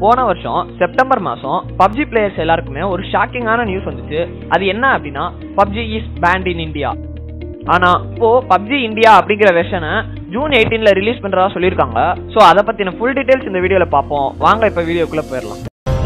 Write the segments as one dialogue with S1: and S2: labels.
S1: போன வருஷம் செப்டம்பர் மாசம் PUBG பிளேயர்ஸ் எல்லாருக்குமே ஒரு ஷாக்கிங்கான நியூஸ் வந்துச்சு. அது என்ன அப்படின்னா PUBG is banned in India. ஆனா இப்போ PUBG இந்தியா அப்படிங்கிற வெர்ஷனை ஜூன் 18ல ரிலீஸ் பண்றதா சொல்லியிருக்காங்க. ஸோ அதை பத்தின ஃபுல் டீடைல்ஸ் இந்த வீடியோல பார்ப்போம். வாங்க இப்ப வீடியோக்குள்ள போயிடலாம்.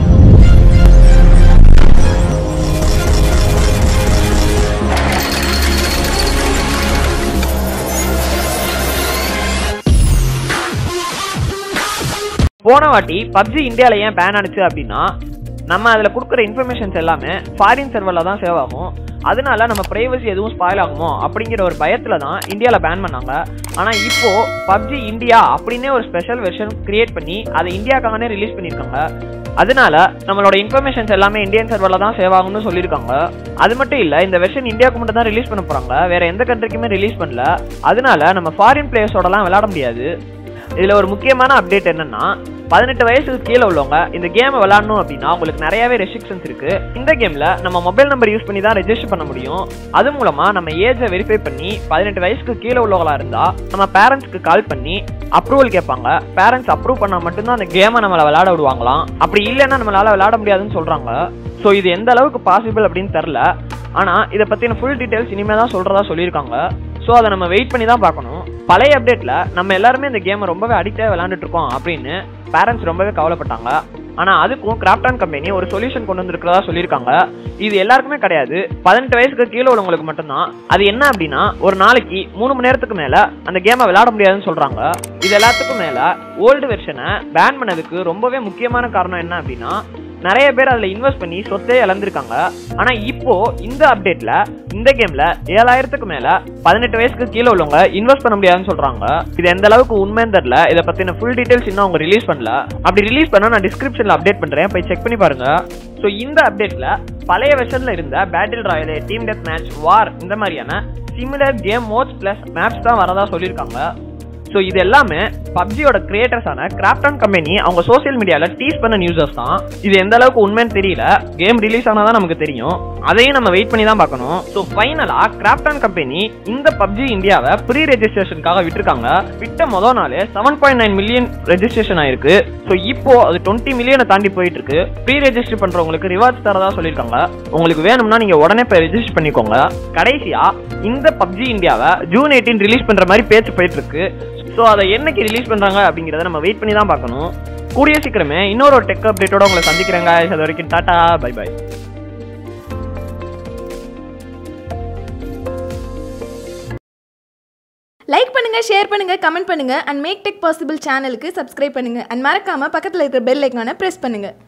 S1: போன வாட்டி PUBG இந்தியாவில் ஏன் பேன் ஆனிச்சு அப்படின்னா நம்ம அதில் கொடுக்குற இன்ஃபர்மேஷன்ஸ் எல்லாமே ஃபாரின் சர்வரில் தான் சேவ் ஆகும். அதனால நம்ம பிரைவசி எதுவும் ஸ்பாயில் ஆகுமோ அப்படிங்கிற ஒரு பயத்தில் தான் இந்தியாவில் பேன் பண்ணாங்க. ஆனால் இப்போ PUBG இந்தியா அப்படின்னே ஒரு ஸ்பெஷல் வெர்ஷன் கிரியேட் பண்ணி அதை இந்தியாக்காகவே ரிலீஸ் பண்ணியிருக்காங்க. அதனால நம்மளோட இன்ஃபர்மேஷன்ஸ் எல்லாமே இந்தியன் சர்வரில் தான் சேவ் ஆகும்னு சொல்லியிருக்காங்க. அது மட்டும் இல்லை, இந்த வெர்ஷன் இந்தியாவுக்கு மட்டும் தான் ரிலீஸ் பண்ண போகிறாங்க, வேற எந்த கண்ட்ரிக்குமே ரிலீஸ் பண்ணல. அதனால நம்ம ஃபாரின் பிளேயர்ஸோடலாம் விளையாட முடியாது. இதில் ஒரு முக்கியமான அப்டேட் என்னன்னா 18 வயசுக்கு கீழே உள்ளவங்க இந்த கேமை விளையாடணும் அப்படின்னா உங்களுக்கு நிறையவே ரெஸ்ட்ரிக்ஷன்ஸ் இருக்கு. இந்த கேம்ல நம்ம மொபைல் நம்பர் யூஸ் பண்ணி தான் ரெஜிஸ்டர் பண்ண முடியும். அது மூலமா நம்ம ஏஜை வெரிஃபை பண்ணி 18 வயசுக்கு கீழே உள்ளவங்களா இருந்தா நம்ம பேரண்ட்ஸ்க்கு கால் பண்ணி அப்ரூவல் கேட்பாங்க. பேரண்ட்ஸ் அப்ரூவ் பண்ணா மட்டும்தான் அந்த கேமை நம்மளை விளையாட விடுவாங்களாம். அப்படி இல்லைன்னா நம்மளால விளையாட முடியாதுன்னு சொல்றாங்க. ஸோ இது எந்த அளவுக்கு பாசிபிள் அப்படின்னு தெரியல. ஆனா இதை பத்தின ஃபுல் டீடைல்ஸ் இனிமே தான் சொல்றதா சொல்லியிருக்காங்க. ஸோ அதை நம்ம வெயிட் பண்ணி தான் பார்க்கணும். பழைய அப்டேட்ல நம்ம எல்லாருமே இந்த கேமை ரொம்பவே அடிக்டாக விளையாண்டுட்டு இருக்கோம் அப்படின்னு பேரண்ட்ஸ் ரொம்பவே கவலைப்பட்டாங்க. ஆனால் அதுக்கும் கிராஃப்டான் கம்பெனி ஒரு சொல்யூஷன் கொண்டு வந்திருக்கிறதா சொல்லியிருக்காங்க. இது எல்லாருக்குமே கிடையாது, 18 வயசுக்கு கீழே உள்ளவங்களுக்கு மட்டும்தான். அது என்ன அப்படின்னா ஒரு நாளைக்கு 3 மணி நேரத்துக்கு மேல அந்த கேமை விளையாட முடியாதுன்னு சொல்றாங்க. இது எல்லாத்துக்கும் மேல ஓல்டு வெர்ஷனை பேன் பண்ணதுக்கு ரொம்பவே முக்கியமான காரணம் என்ன அப்படின்னா நிறைய பேர் அதில் இன்வெஸ்ட் பண்ணி சொத்தே இழந்திருக்காங்க. ஆனால் இப்போ இந்த அப்டேட்ல இந்த கேம்ல 7000க்கு மேல 18 வயசுக்கு கீழே உள்ளவங்க இன்வெஸ்ட் பண்ண முடியாதுன்னு சொல்றாங்க. இது எந்த அளவுக்கு உண்மைன்னு தெரியல. இதை பத்தின ஃபுல் டீடைல்ஸ் இன்னும் அவங்க ரிலீஸ் பண்ணல. அப்படி ரிலீஸ் பண்ணா நான் டிஸ்கிரிப்ஷன்ல அப்டேட் பண்றேன், போய் செக் பண்ணி பாருங்க. ஸோ இந்த அப்டேட்ல பழைய வெர்ஷன்ல இருந்த battle royale, team death match, war இந்த மாதிரியான similar game mods plus maps தான் வரதா சொல்லியிருக்காங்க. ஸோ இது எல்லாமே PUBGயோட கிரியேட்டர்ஸான கிராஃப்டான் கம்பெனி அவங்க சோசியல் மீடியாவில் டீஸ் பண்ண நியூஸஸ் தான். இது எந்த அளவுக்கு உண்மைன்னு தெரியல. கேம் ரிலீஸ் ஆனால் தான் நமக்கு தெரியும். அதையும் நம்ம வெயிட் பண்ணி தான் பார்க்கணும். ஸோ ஃபைனலாக கிராஃப்டான் கம்பெனி இந்த PUBG இந்தியாவை ப்ரீ ரெஜிஸ்ட்ரேஷனுக்காக விட்டுருக்காங்க. விட்ட மொதல் நாள் 7.9 மில்லியன் ரெஜிஸ்ட்ரேஷன் ஆயிருக்கு. ஸோ இப்போ அது 20 மில்லியனை தாண்டி போயிட்டு இருக்கு. ப்ரீ ரெஜிஸ்டர் பண்றவங்களுக்கு ரிவார்ட்ஸ் தரதா சொல்லியிருக்காங்க. உங்களுக்கு வேணும்னா நீங்க உடனே போய் ரெஜிஸ்டர் பண்ணிக்கோங்க. கடைசியா இந்த PUBG இந்தியாவை ஜூன் 18 ரிலீஸ் பண்ற மாதிரி பேச்சு போயிட்டு இருக்கு. ஸோ அதை என்னைக்கு ரிலீஸ் பண்றாங்க அப்படிங்கிறத நம்ம வெயிட் பண்ணி தான் பார்க்கணும். கூடிய சீக்கிரமே இன்னொரு டெக் அப்டேட்டோட உங்களை சந்திக்கிறேங்க. அது வரைக்கும் டாடா, பை பை.
S2: லைக் பண்ணுங்க, ஷேர் பண்ணுங்க, கமெண்ட் பண்ணுங்க அண்ட் மேக் டெக் பாசிபிள் சேனலுக்கு சப்ஸ்கிரைப் பண்ணுங்க. அண்ட் மறக்காம பக்கத்தில் இருக்கிற பெல் ஐகானை பிரஸ் பண்ணுங்க.